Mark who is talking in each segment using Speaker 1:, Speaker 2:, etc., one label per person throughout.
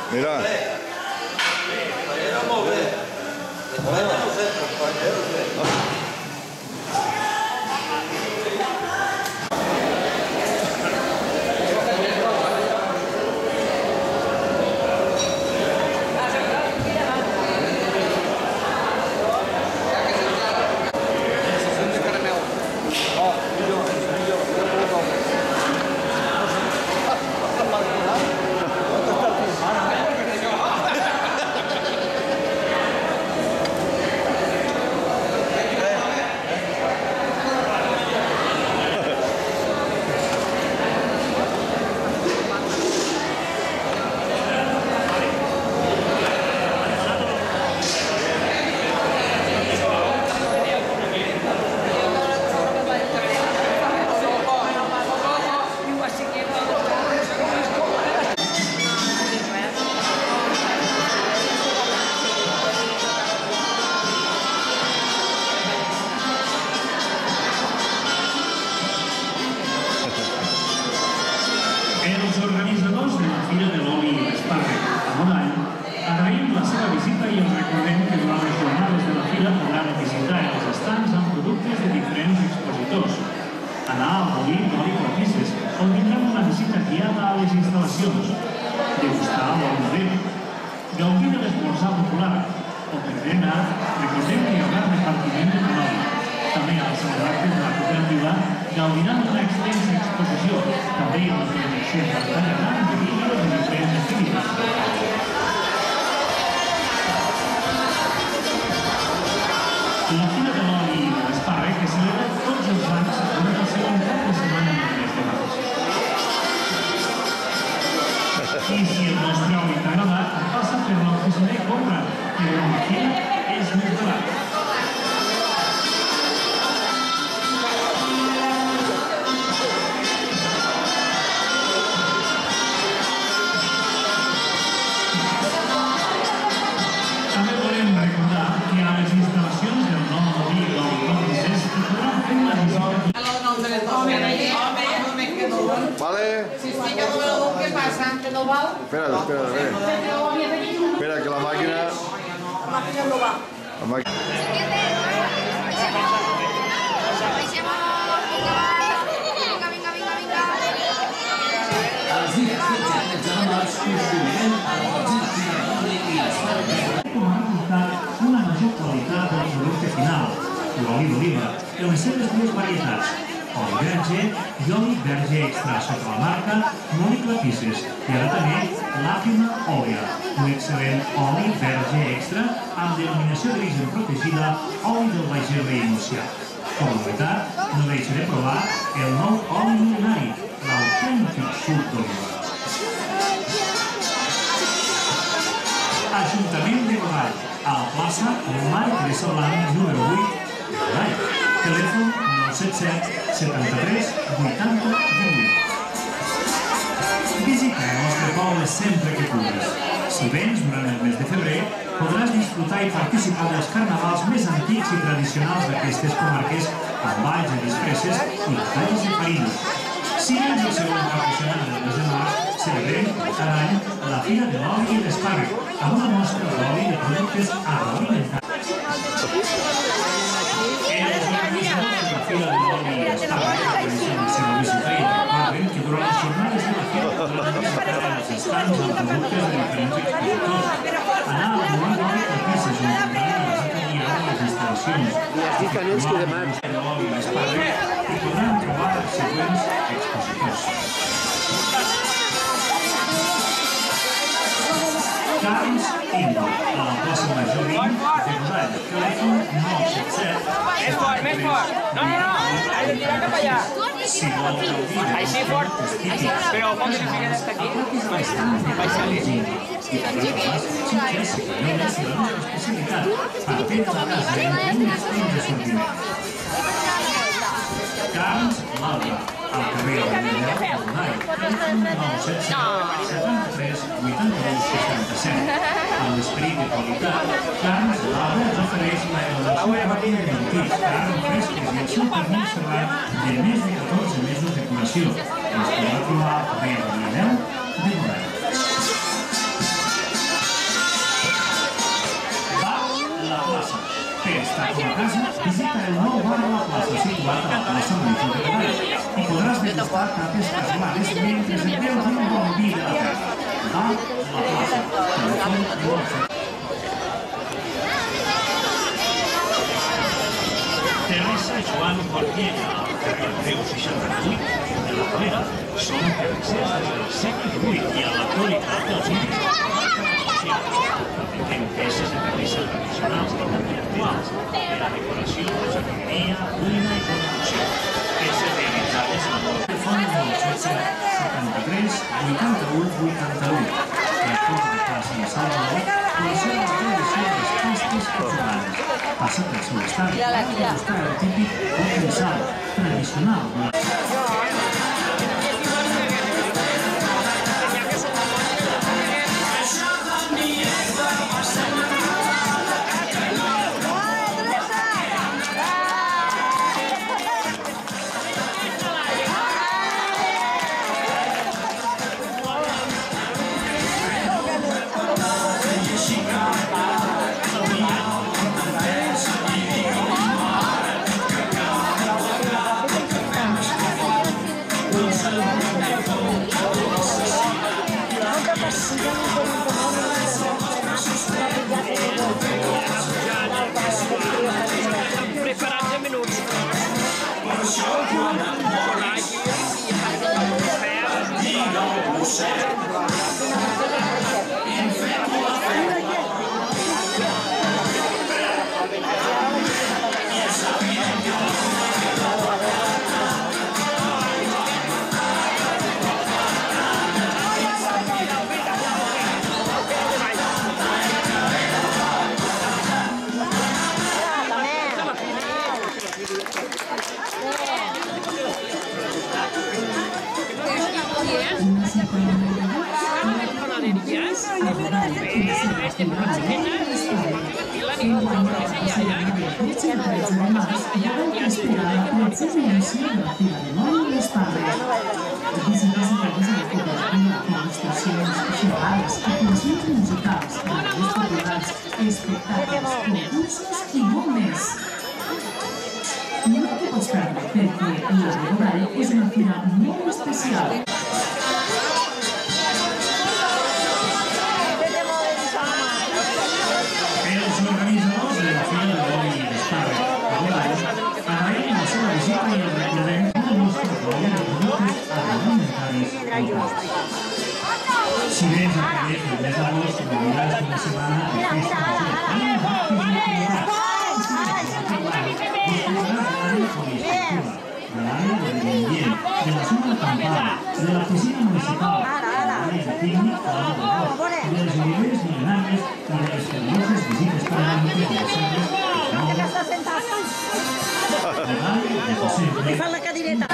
Speaker 1: Mira.
Speaker 2: Molt bé.
Speaker 3: Els organitzadors de la Fira de l'Oli i l'Espàrrec a Godall agraïm la seva visita i els recordem que durant les jornades de la Fira podran visitar els estants amb productes de diferents expositors, anar al molí d'oli Clapisses, on tindrem una visita guiada a les instal·lacions, degustar l'oli madera, gaudir de l'esmorzar popular, o per berenar, recordem que hi haurà repartiment de l'oli. També als actes de la cooperativa gaudiran d'una extensa exposició, també amb la projecció en pantalla gran de vídeos de diferents activitats. La Fira de l'Oli i de l'Espàrrec que celebra tots els anys durant el segon cap de setmana del mes de març. I si el nostre oli t'ha agradat, passa per l'oficina i compra, que de la Fira és més barat.
Speaker 1: Vale.
Speaker 4: ¿Qué pasa? ¿Que no va?
Speaker 1: Espera. Espera, que la máquina...
Speaker 4: La máquina no va.
Speaker 1: La máquina...
Speaker 3: Una major qualitat del producte final, l'oli d'oliva, en les seves dues varietats, oli verge i oli verge extra sota la marca Oli Clapisses, i ara també l'Àfima Òlia, un excel·lent oli verge extra amb denominació d'origen protegida oli del Baix Ebre i Montsià. Com a novetat, no deixa de provar el nou oli mil·lenari, l'autèntic suc d'oliva. Ajuntament de Godall, a la plaça Marc de Solange, número 8, de Godall. Telèfon 977 73 80 18. Visita el nostre poble sempre que puguis. Si vens durant el mes de febrer, podràs disfrutar i participar dels carnavals més antics i tradicionals d'aquestes comarques amb balls de disfresses i batalles de farina. Si vens el segon cap de setmana del mes de març, celebrem cada any la Fira de l'Oli i l'Espàrrec, amb una mostra d'oli de productes agroalimentaris. Els organitzadors de la Fira de l'Oli i l'Espàrrec realitzen la seva visita i recorden que durant les jornades de la Fira podran visitar els estants amb productes de diferents expositors, anar al molí d'oli Clapisses, on tindran la visita guiada a les instal·lacions, l'oli i l'Espàrrec, i podran trobar els següents expositors. Carns Indo, a la plaça Major 20 de Godall. Telèfon 977
Speaker 5: Més fort! No! Has de tirar cap allà!
Speaker 3: Si vol gaudir
Speaker 5: Així fort! Però pot que no fiquem hasta aquí? Vaig salir.
Speaker 3: i podrà trobar xitxes i canyones de la nostra especialitat, partits a casa en un estil de sortiment. Carns Laura, al carrer de Manlleu de Godall. Telèfon 977 73 82 67. Amb l'esperit de qualitat, Carns Laura ens ofereix la elaboració ràpida de mentits, carn fresques i el seu pernil serrat de més de 14 mesos de curació. Ens podrà trobar al carrer de Manlleu de Godall. situat a la plaça Major de Gavall i podràs degustar tapes casolanes mentre et veus un bon vi de la terra. Va, la plaça. Telèfon 12. Terrassa Joan Cordiella, al carrer Andreu 68, de la Calera, són terrassers des del segle XVIII i en l'actualitat dels últims fabriquen peces de terrissa tradicionals i també actuals, per a decoració, jardineria, cuina i construcció. Peces realitzades en el telèfon 977 73 81 81. La Cosa de Plaça de Salvador, la seva tradició dels festes catalanes. Passa pel seu estat i demostrar el típic potencial tradicional.
Speaker 5: Preparats en minuts.
Speaker 2: No te pots perdre perquè la Godall és una fira molt especial.
Speaker 3: Els organitzadors de la Fira de l'Oli i l'Espàrrec de Godall agraïm la seva visita i el recordem del nostre programa de productes agroalimentaris locals. Si vens a través del mes d'agost, viuràs una setmana de festa major amb activitats de l'àrea de l'ambient, de la zona acampada, de la piscina municipal, de l'àrea de pícnic, de les oliveres mil·lenàries i de les fabuloses visites panoràmiques de les serres, les moles, de l'àrea de sempre.
Speaker 4: Fa la cadireta.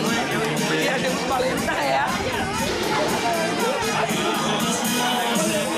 Speaker 5: Valenta,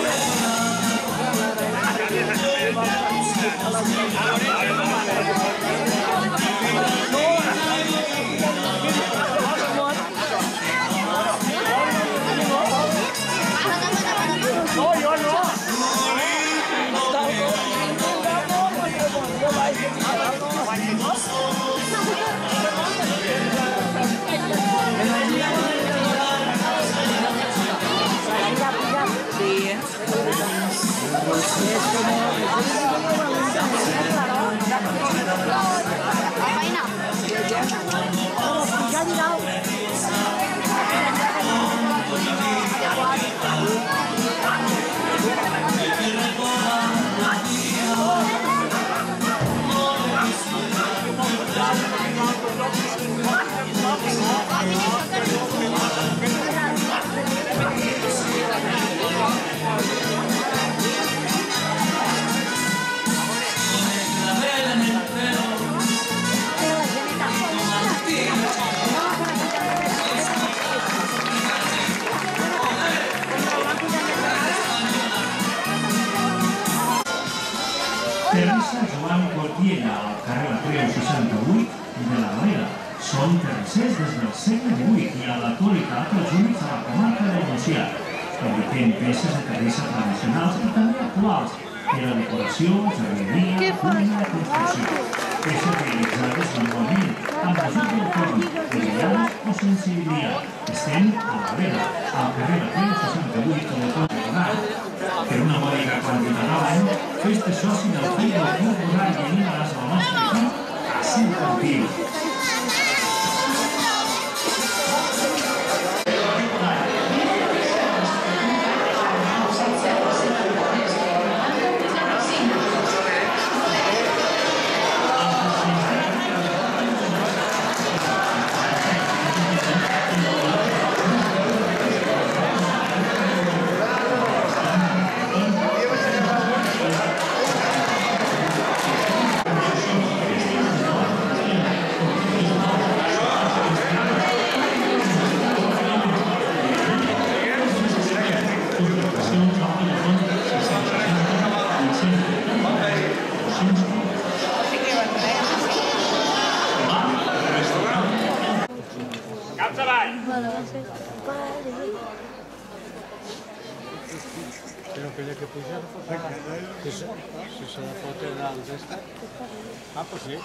Speaker 3: plaça Joan Cortiella, al carrer La Creu 68 de la Galera. Són tercers des del segle XVIII i a l'actualitat els únics a la comarca del Montsià. Fabriquen peces de terrissa tradicionals i també actuals per a decoració, jardineria, cuina i construcció. Peces realitzades manualment, amb ajut del forn, brillants o sense vidriar. Estem a la Galera, al carrer La Creu 68 de Pont de Bonall. Per una mòdica quantitat a l'any, fes-te soci del Club del Club Bonall i animaràs el nostre equip a ser campió.
Speaker 6: Però que que pujar la foto, si se la foto era d'esta. Ah, pues sí.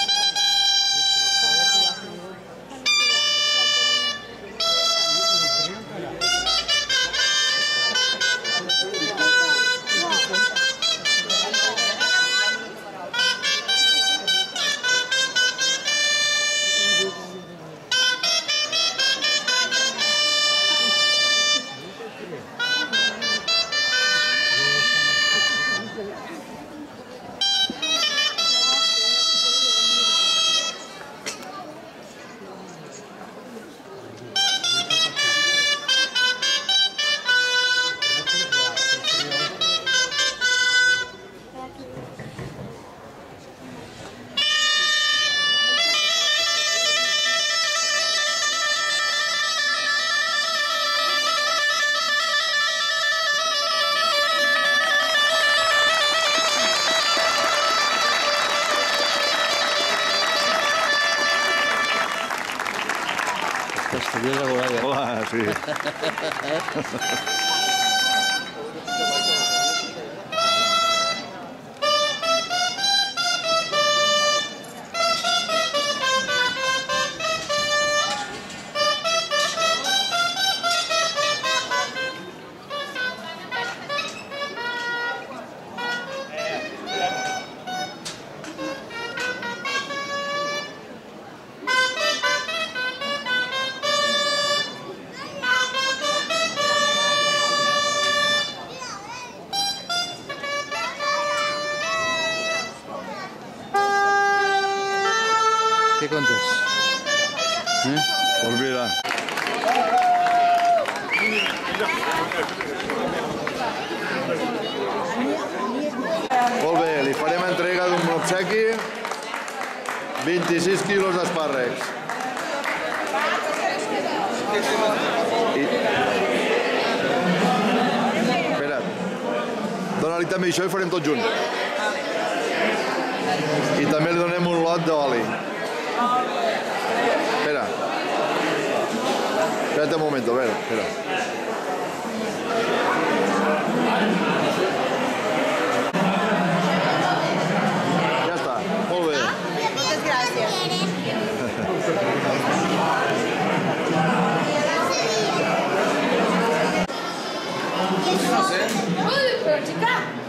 Speaker 1: Hola, sí.
Speaker 7: ¿Qué contes?
Speaker 1: Pues mira. Molt bé, li farem entrega d'un obsequi, 26 quilos d'espàrrecs. Espera't, dona-li també això i farem tot junt. I també li donem un lot d'oli. Espera. Espérate un momento, a ver, espera. Ya está, muy bien.
Speaker 4: Muchas gracias. Uy, pero chica.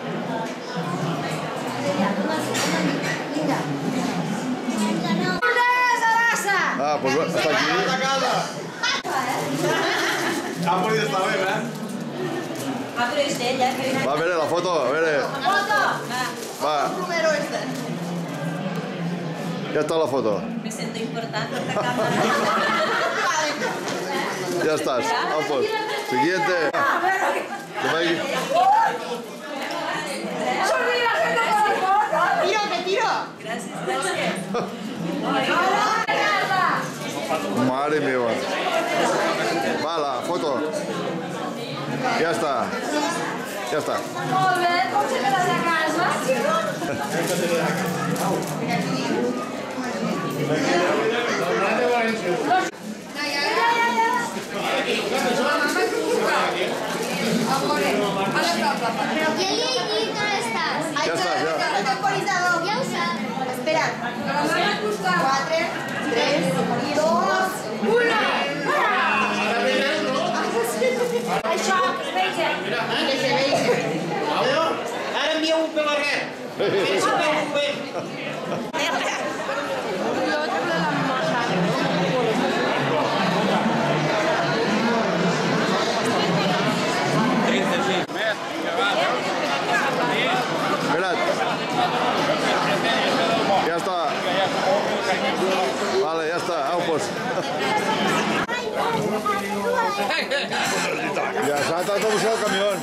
Speaker 1: Ah, pues hasta aquí.
Speaker 6: Ah, pues està bé, eh?
Speaker 1: Va, a ver la foto, a ver. Va.
Speaker 4: Número este.
Speaker 1: Ya está la foto.
Speaker 8: Me siento importante esta cámara.
Speaker 1: Ya estás. Ah, pues. Siguiente.
Speaker 4: Tiro, que tiro.
Speaker 8: Gracias, gracias.
Speaker 1: Madre mía. Va, la foto. Ya está. Ya está.
Speaker 4: Molt bé, com se quedes a casa?
Speaker 1: Ya está, ya.
Speaker 4: Temporizador.
Speaker 7: Ja ho sap.
Speaker 4: Espera. 4, 3, 2, 1. Això, veja. Que se veja.
Speaker 5: Ara envia un pel arrel.
Speaker 1: Espera't. Ya está. Vale, ya está. Au, pues. Ya se ha tratado de buscar el camión.